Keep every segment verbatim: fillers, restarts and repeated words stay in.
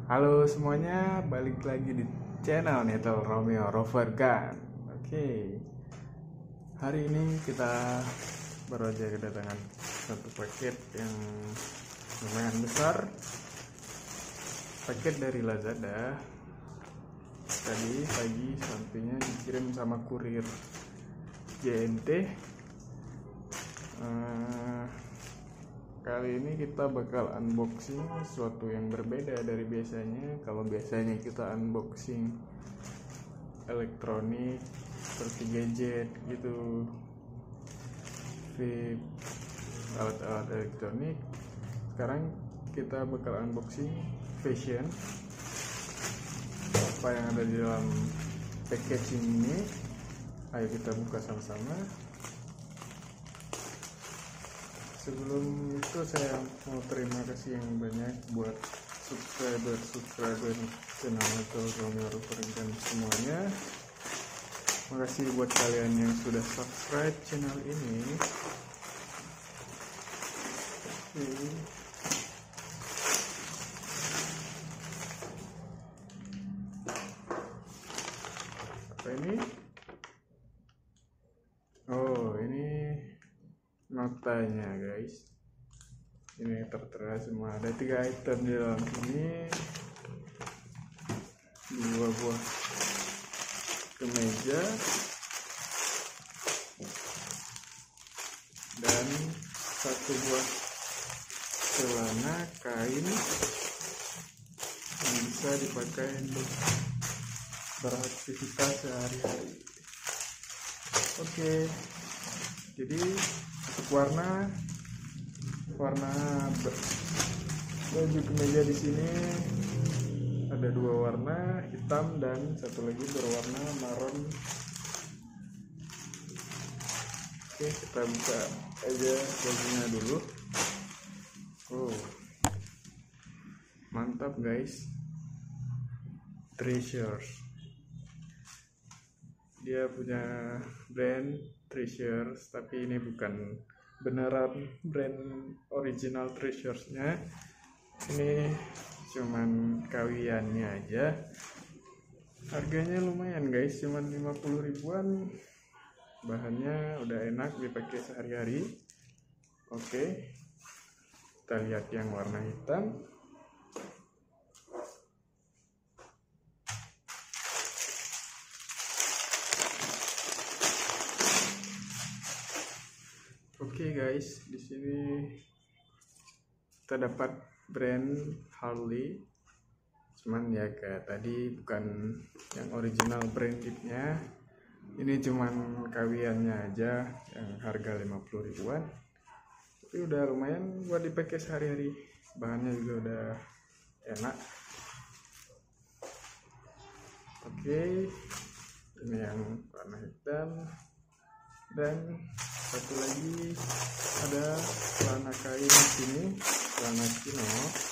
Halo semuanya, balik lagi di channel Netel Romeo Rover Gun. Oke, hari ini kita baru aja kedatangan satu paket yang lumayan besar. Paket dari Lazada. Tadi pagi sampainya dikirim sama kurir J N T. Uh, Kali ini kita bakal unboxing sesuatu yang berbeda dari biasanya. Kalau biasanya kita unboxing elektronik seperti gadget gitu, vape, alat-alat elektronik. Sekarang kita bakal unboxing fashion. Apa yang ada di dalam packaging ini? Ayo kita buka sama-sama. Sebelum itu saya mau terima kasih yang banyak buat subscriber-subscriber channel Netel Romeo Rover Gun semuanya. Makasih buat kalian yang sudah subscribe channel ini. Oke. Apa ini? Oh, ini notanya guys, ini tertera semua. Ada tiga item di dalam sini, dua buah kemeja dan satu buah celana kain yang bisa dipakai untuk beraktivitas sehari-hari. Oke, jadi untuk warna warna baju kemeja di sini ada dua warna, hitam dan satu lagi berwarna marron. Oke, kita buka aja bajunya dulu. Oh, mantap guys, Treasures. Dia punya brand Treasures, tapi ini bukan beneran brand original Treasures-nya. Ini cuman kawiannya aja. Harganya lumayan guys, cuman lima puluh ribuan. Bahannya udah enak dipakai sehari-hari. Oke, kita lihat yang warna hitam. Oke okay guys, di sini kita dapat brand Harley. Cuman ya kayak tadi bukan yang original brandednya. Ini cuman kawiannya aja yang harga lima puluh ribuan. Tapi udah lumayan buat dipakai sehari-hari. Bahannya juga udah enak. Oke, okay. Ini yang warna hitam. Dan satu lagi ada celana kain di sini, celana chino.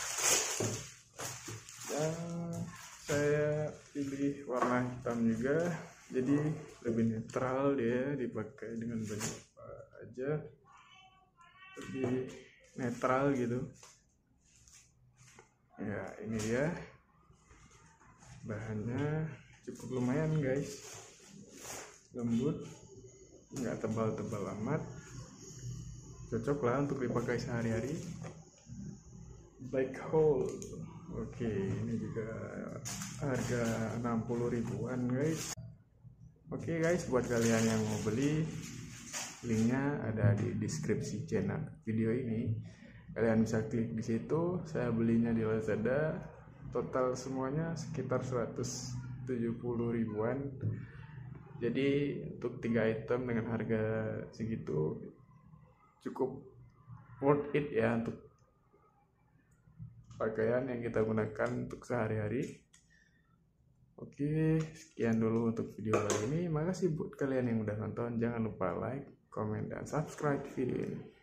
Dan saya pilih warna hitam juga, jadi lebih netral dia, dipakai dengan baju apa aja, lebih netral gitu. Ya, ini dia bahannya, cukup lumayan guys, lembut, nggak tebal-tebal amat, cocok lah untuk dipakai sehari-hari. Black hole. Oke, ini juga harga enam puluh ribuan guys. Oke guys, buat kalian yang mau beli, linknya ada di deskripsi channel video ini. Kalian bisa klik di situ. Saya belinya di Lazada, total semuanya sekitar seratus tujuh puluh ribuan. Jadi untuk tiga item dengan harga segitu cukup worth it ya untuk pakaian yang kita gunakan untuk sehari-hari. Oke, sekian dulu untuk video kali ini. Makasih buat kalian yang udah nonton. Jangan lupa like, comment, dan subscribe video ini.